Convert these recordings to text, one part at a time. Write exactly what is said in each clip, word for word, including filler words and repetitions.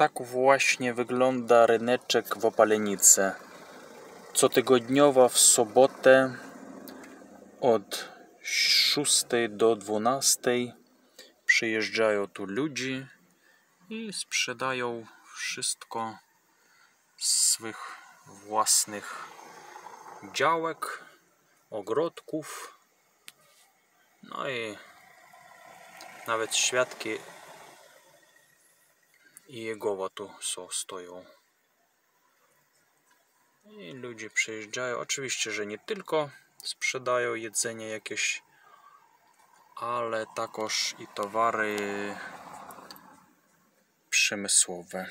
Tak właśnie wygląda ryneczek w Opalenicy. Cotygodniowo w sobotę od szóstej do dwunastej przyjeżdżają tu ludzie i sprzedają wszystko z swych własnych działek, ogrodków. No i nawet świadki i Jegowa tu są, stoją. I ludzie przyjeżdżają. Oczywiście, że nie tylko sprzedają jedzenie jakieś, ale також i towary przemysłowe.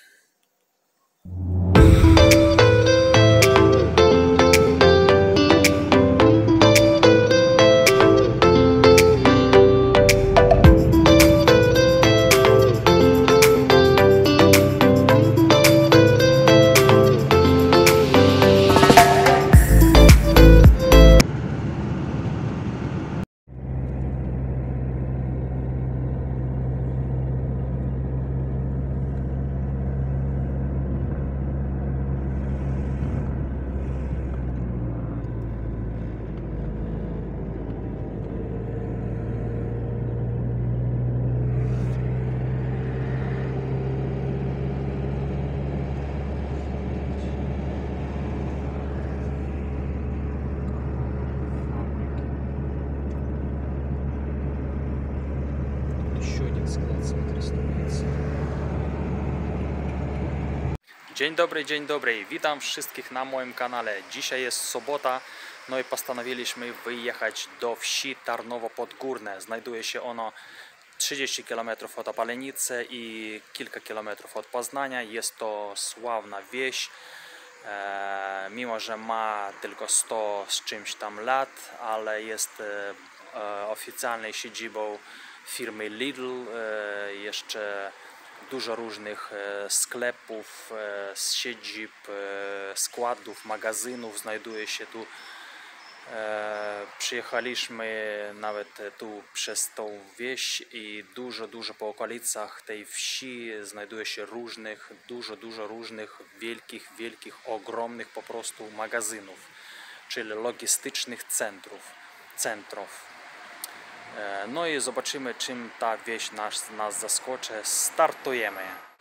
Dzień dobry, dzień dobry. Witam wszystkich na moim kanale. Dzisiaj jest sobota, no i postanowiliśmy wyjechać do wsi Tarnowo Podgórne. Znajduje się ono trzydzieści kilometrów od Opalenicy i kilka kilometrów od Poznania. Jest to sławna wieś, e, mimo że ma tylko sto z czymś tam lat, ale jest e, e, oficjalnej siedzibą firmy Lidl. E, jeszcze dużo różnych sklepów, siedzib, składów, magazynów znajduje się tu. Przyjechaliśmy nawet tu przez tą wieś i dużo, dużo po okolicach tej wsi znajduje się różnych, dużo, dużo różnych wielkich, wielkich, ogromnych po prostu magazynów, czyli logistycznych centrów, centrów. No i zobaczymy, czym ta wieś nas, nas zaskoczy. Startujemy!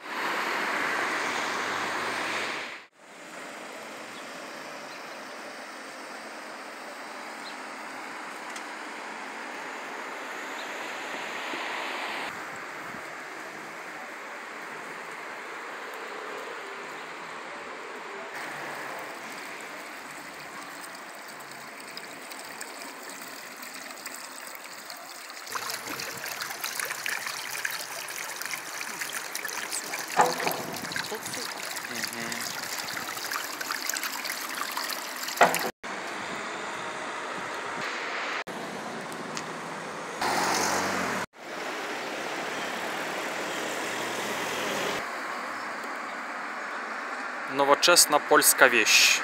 Nowoczesna polska wieś.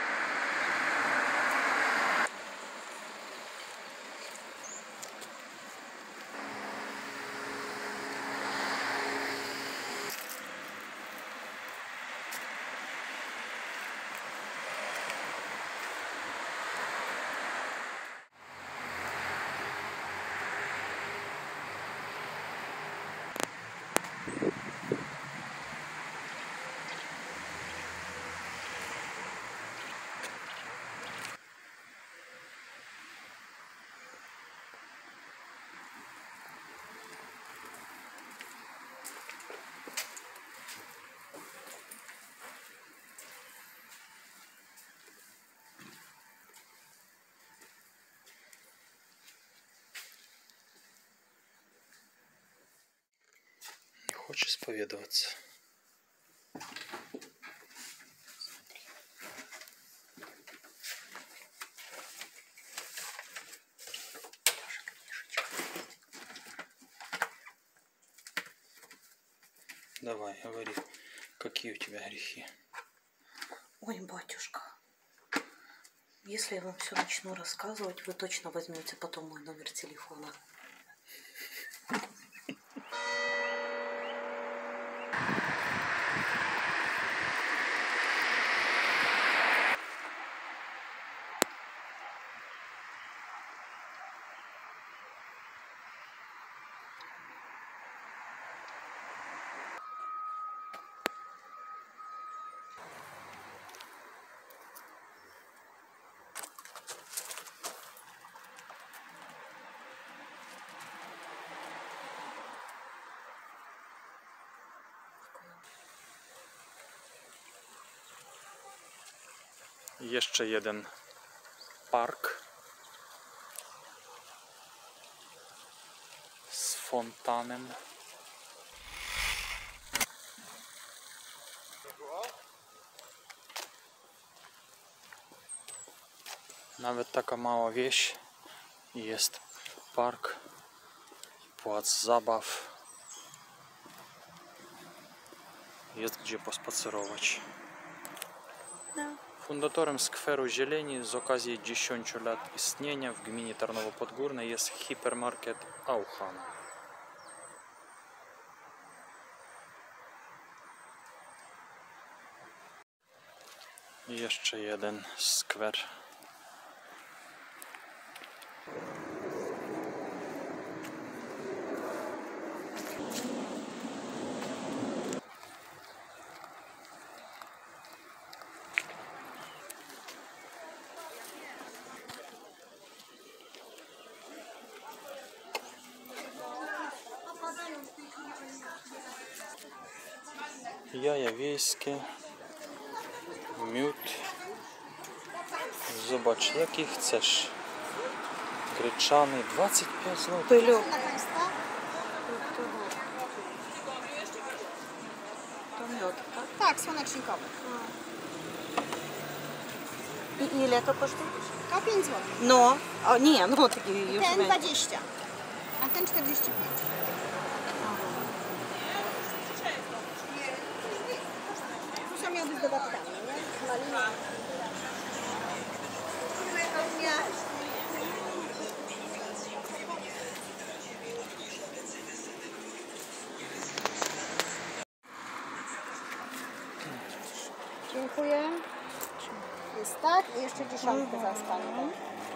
Хочешь исповедоваться? Давай, говори, какие у тебя грехи? Ой, батюшка, если я вам все начну рассказывать, вы точно возьмете потом мой номер телефона. Jeszcze jeden park z fontanem. Nawet taka mała wieś i jest park, plac zabaw. Jest gdzie pospacerować. Fundatorem skweru Zieleni z okazji dziesięciu lat istnienia w gminie Tarnowo Podgórne jest hipermarket Auchan. I jeszcze jeden skwer. Jaja wiejskie, miód. Zobacz, jaki chcesz. Gryczany, dwadzieścia pięć złotych. Пылек. To miód, tak? Tak, słonecznikowy. I ile to kosztuje? To pięć złotych. No, a nie, no taki już Ten będzie. dwadzieścia, a ten czterdzieści pięć. Tu są miody z dodatkami, nie? Malina. Dziękuję. Jest tak i jeszcze dziesiątkę za stan.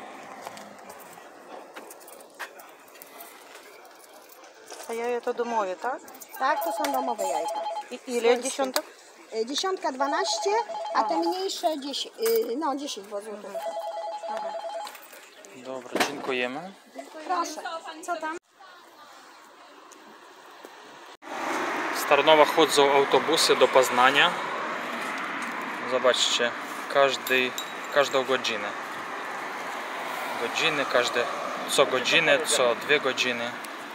A jaja to domowe, tak? Tak, to są domowe jajka. I ile dziesiątek? Y, Dziesiątka dwanaście, a te mniejsze dziesięć, y, no dziesięć złotych. Dobra, dziękujemy. Proszę, co tam? Z Tarnowa chodzą autobusy do Poznania. Zobaczcie, każdy, każdą godzinę. Godziny, każde, co godzinę, co dwie godziny.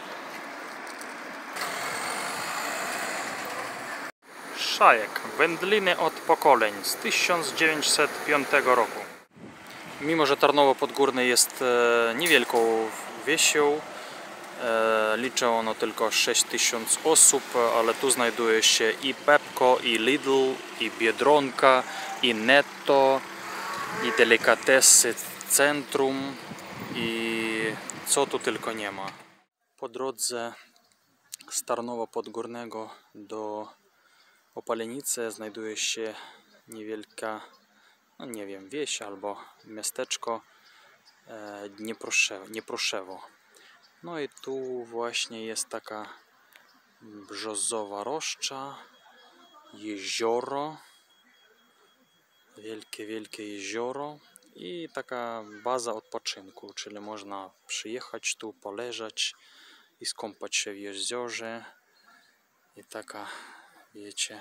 Szajek, wędliny od pokoleń z tysiąc dziewięćset piątego roku. Mimo że Tarnowo Podgórne jest e, niewielką wieścią, e, liczy ono tylko sześć tysięcy osób, ale tu znajduje się i Pepco, i Lidl, i Biedronka, i Netto, i Delikatesy Centrum, i co tu tylko nie ma. Po drodze z Tarnowa Podgórnego do Opalenicy znajduje się niewielka, no nie wiem, wieś albo miasteczko e, Dnieproszewo, Dnieproszewo. No i tu właśnie jest taka brzozowa roszcza, jezioro, wielkie, wielkie jezioro i taka baza odpoczynku, czyli można przyjechać tu, poleżeć i skąpać się w jeziorze. I taka, wiecie,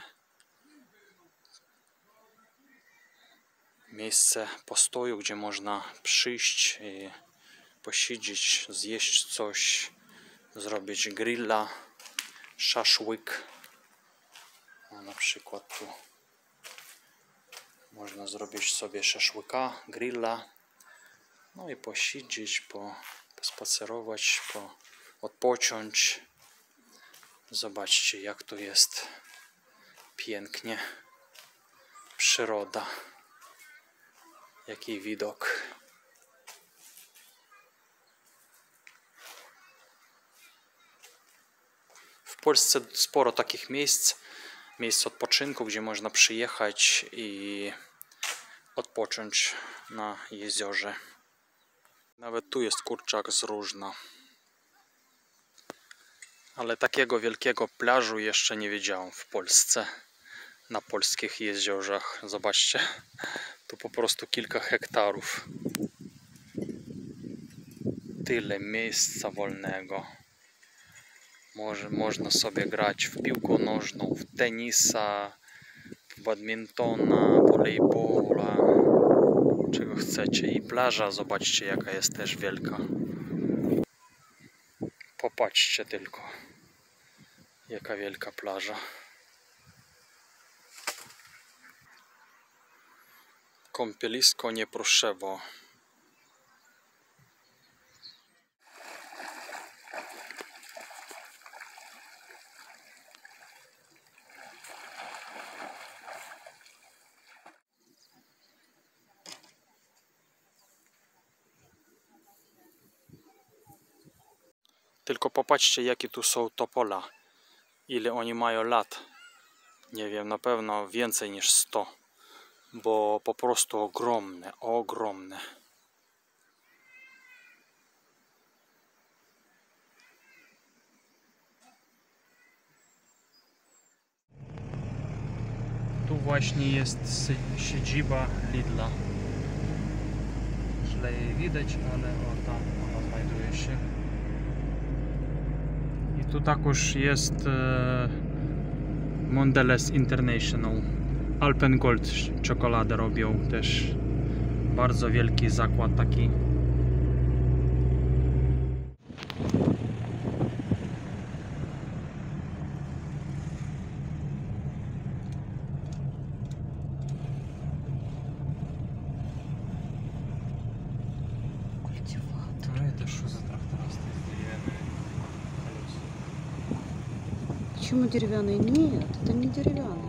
miejsce postoju, gdzie można przyjść i posiedzieć, zjeść coś, zrobić grilla, szaszłyk. No, na przykład tu można zrobić sobie szaszłyka, grilla, no i posiedzieć, po, pospacerować, po, odpocząć. Zobaczcie, jak tu jest pięknie, przyroda, jaki widok. W Polsce sporo takich miejsc, miejsc odpoczynku, gdzie można przyjechać i odpocząć na jeziorze. Nawet tu jest kurczak z Różna. Ale takiego wielkiego plażu jeszcze nie widziałem w Polsce, na polskich jeziorzach. Zobaczcie, tu po prostu kilka hektarów. Tyle miejsca wolnego. Może, można sobie grać w piłkę nożną, w tenisa, w badmintona, volejbola. czego chcecie. I plaża, zobaczcie jaka jest też wielka. Popatrzcie tylko, jaka wielka plaża. Kąpielisko Niepruszewo. Tylko popatrzcie jakie tu są topola. Ile oni mają lat. Nie wiem, na pewno więcej niż sto. Bo po prostu ogromne, ogromne. Tu właśnie jest siedziba Lidla. Źle jej widać, ale o tam ona znajduje się. I tu також jest e, Mondelez International. Alpengold czekoladę robią też. Bardzo wielki zakład taki. Культиватор. Ну это что за трактористы деревянные? Почему деревянный? Нет, это не деревянный.